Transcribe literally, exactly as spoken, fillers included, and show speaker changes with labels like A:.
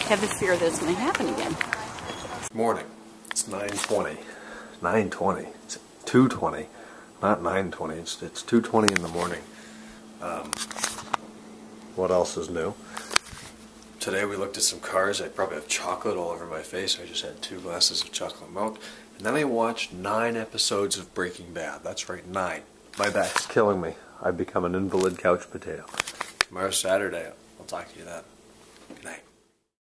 A: have the fear that it's going to happen again.
B: Morning. It's nine twenty. nine twenty. It's two twenty. Not nine twenty. It's, it's two twenty in the morning. Um, what else is new? Today we looked at some cars. I probably have chocolate all over my face. I just had two glasses of chocolate milk. And then I watched nine episodes of Breaking Bad. That's right, nine. My back's killing me. I've become an invalid couch potato. Tomorrow's Saturday. I'll talk to you then. Good night.